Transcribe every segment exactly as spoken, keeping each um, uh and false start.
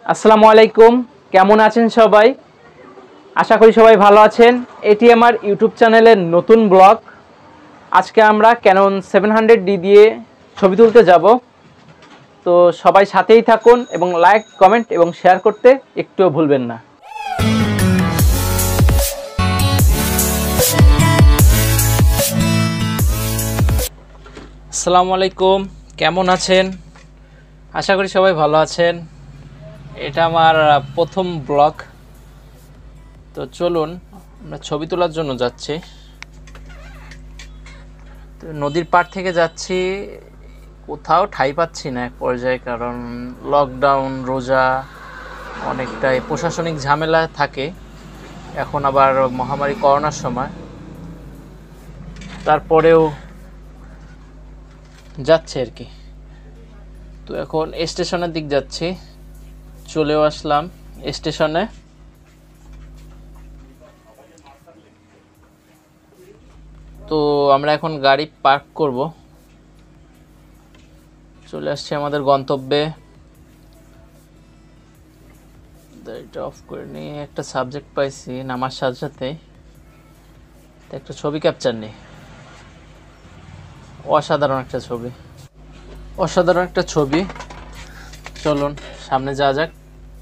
আসসালামু আলাইকুম, কেমন আছেন সবাই? আশা করি সবাই ভালো আছেন। এটি আমার ইউটিউব চ্যানেলের নতুন ব্লগ। আজকে আমরা ক্যানন সেভেন হান্ড্রেড ডি দিয়ে ছবি তুলতে যাব। তো সবাই সাথেই থাকুন এবং লাইক, কমেন্ট এবং শেয়ার করতে একটুও ভুলবেন না। আসসালামু আলাইকুম, কেমন আছেন? আশা করি সবাই ভালো আছেন। এটা আমার প্রথম ব্লগ। তো চলুন আমরা ছবি তোলার জন্য যাচ্ছি। তো নদীর পাড় থেকে যাচ্ছি, কোথাও ঠাঁই পাচ্ছি না এক পর্যায়ে, কারণ লকডাউন, রোজা, অনেকটাই প্রশাসনিক ঝামেলা থাকে। এখন আবার মহামারী করোনার সময়, তারপরেও যাচ্ছে আর কি। তো এখন স্টেশনের দিক যাচ্ছি, চলেও আসলাম স্টেশনে। তো আমরা এখন গাড়ি পার্ক করব, চলে আসছি আমাদের গন্তব্যে। এটা অফ করে নিয়ে একটা সাবজেক্ট পাইছি নামার সাথে সাথে, একটা ছবি ক্যাপচার নেই। অসাধারণ একটা ছবি, অসাধারণ একটা ছবি। চলুন সামনে যাওয়া যাক।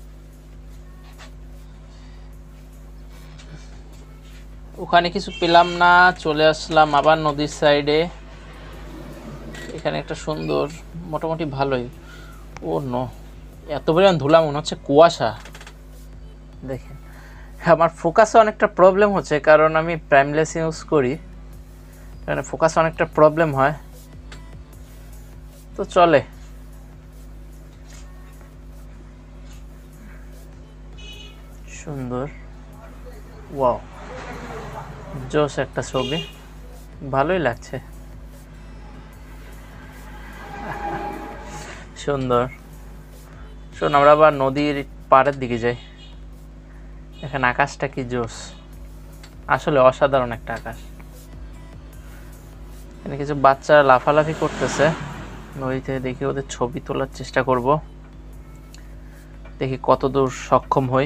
ওখানে কিছু পেলাম না, চলে আসলাম আবার নদীর সাইডে। এখানে একটা সুন্দর, মোটামুটি ভালোই। ও নো, এত পরিমাণ ধুলা, মনে হচ্ছে কুয়াশা। দেখেন, আমার ফোকাসে অনেকটা প্রবলেম হচ্ছে, কারণ আমি প্রাইমলেস ইউজ করি, মানে ফোকাসে অনেকটা প্রবলেম হয়। তো চলে, সুন্দর, ওয়াও, জোস একটা ছবি, ভালোই লাগছে, সুন্দর। শোন, আমরা আবার নদীর পাড়ের দিকে যাই। এখানে আকাশটা কি জোস, আসলে অসাধারণ একটা আকাশ। এখানে কিছু বাচ্চারা লাফালাফি করতেছে নদীতে, দেখি ওদের ছবি তোলার চেষ্টা করব, দেখি কতদূর সক্ষম হই।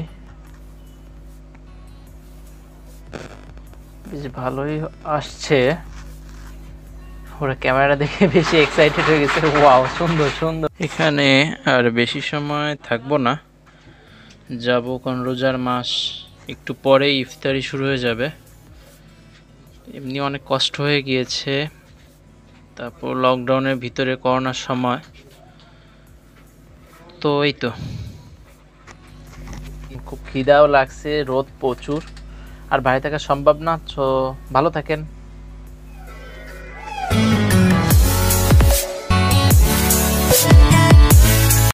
বেশ ভালোই আসছে, ওরা ক্যামেরা দেখে বেশি এক্সাইটেড হয়ে গেছে। ওয়াও, সুন্দর সুন্দর। এখানে আর বেশি সময় থাকবো না, যাব, কারণ রোজার মাস, একটু পরেই ইফতারি শুরু হয়ে যাবে। এমনি অনেক কষ্ট হয়ে গিয়েছে, তারপর লকডাউনের ভিতরে করোনার সময়। তো এই তো, খুব খিদাও লাগছে, রোদ প্রচুর, আর বাইরে থাকা সম্ভব না। তো ভালো থাকেন।